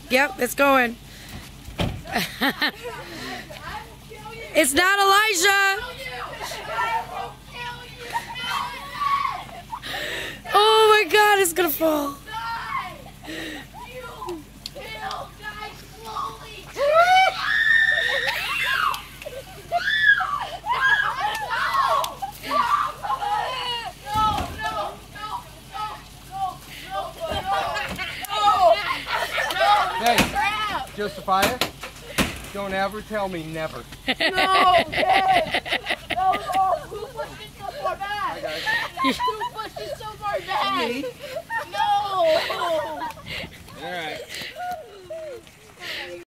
Yep, it's going. It's not Elijah. Oh my God, it's gonna fall. Hey, Josiah, don't ever tell me never. No, Dad! No, who put this before that? Hi, guys.